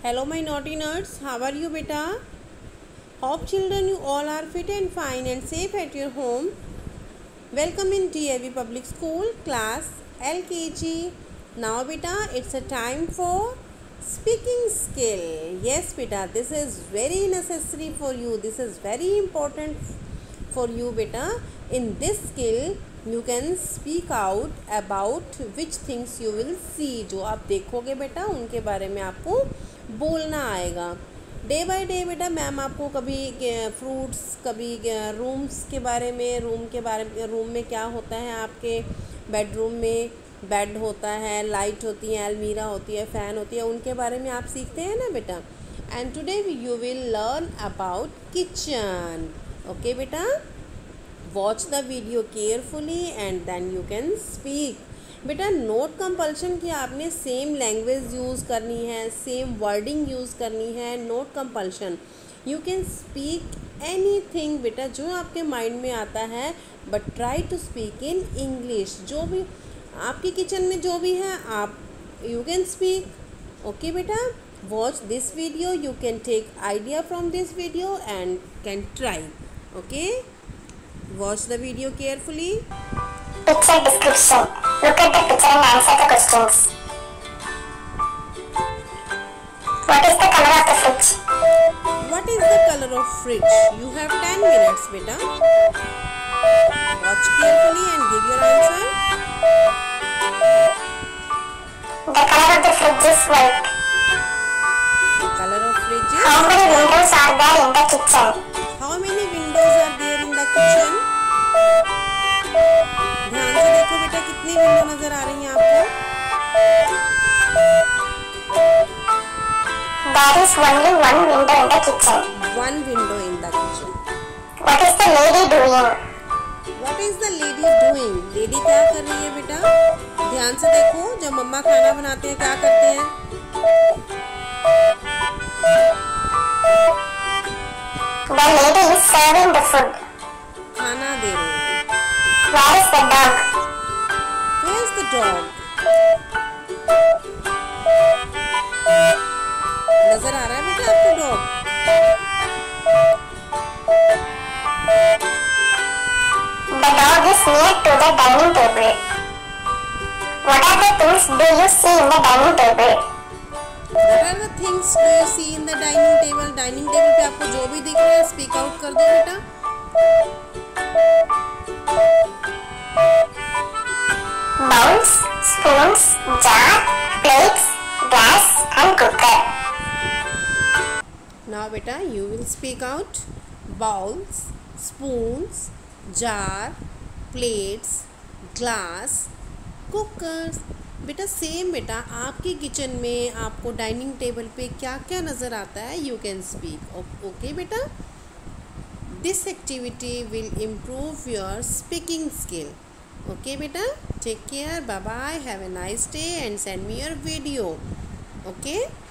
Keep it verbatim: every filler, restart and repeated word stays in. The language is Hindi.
Hello my naughty nerds, how are you beta? Hope children you all are fit and fine and safe at your home. Welcome in D A V Public School class L K G. Now beta, it's a time for speaking skill. Yes beta, this is very necessary for you. This is very important for you beta. In this skill you can speak out about which things you will see. जो आप देखोगे बेटा उनके बारे में आपको बोलना आएगा. डे बाय डे बेटा मैम आपको कभी फ्रूट्स, कभी रूम्स के बारे में, रूम के बारे में, रूम में क्या होता है, आपके बेडरूम में बेड होता है, लाइट होती है, अलमीरा होती है, फ़ैन होती है, उनके बारे में आप सीखते हैं ना बेटा. And today you will learn about kitchen. Okay बेटा, watch the video carefully and then you can speak. बेटा नोट कंपल्शन कि आपने सेम लैंग्वेज यूज़ करनी है, सेम वर्डिंग यूज़ करनी है. Not compulsion. You can speak anything बेटा जो आपके माइंड में आता है, but try to speak in English. जो भी आपकी किचन में जो भी है आप यू कैन स्पीक. ओके बेटा, watch this video. You can take idea from this video and can try. Okay, watch the video carefully. Picture description. Look at the picture and answer the questions. What is the color of the fridge? What is the color of fridge? You have ten minutes beta. Watch carefully and give your answer. The color of the fridge is white. The color of fridge is How many windows are there in the kitchen? How many windows are there in the kitchen? ध्यान से देखो बेटा कितनी विंडो नजर आ रही हैं आपको. There is only one window in the kitchen. One window in the kitchen. What is the lady doing? What is the lady doing? Lady क्या कर रही है बेटा? ध्यान से देखो, जब मम्मा खाना बनाते हैं क्या करते हैं? The lady is serving the food. खाना दे रही है. Where is the dog? Where is the dog? नजर आ रहा है बेटा आपको dog? The dog is near to the dining table. What are the things do you see in the dining table? What are the things do you see in the dining table? Dining table पे आपको जो भी दिख रहा है स्पीक आउट कर दो बेटा. Bowls, spoons, jar, plates, glass and cooker. Now बेटा you will speak out bowls, spoons, jar, plates, glass, cookers. बेटा सेम बेटा आपकी किचन में आपको डाइनिंग टेबल पे क्या क्या नज़र आता है यू कैन स्पीक. ओके बेटा, this activity will improve your speaking skill. Okay बेटा, take care, bye bye, have a nice day and send me your video. Okay.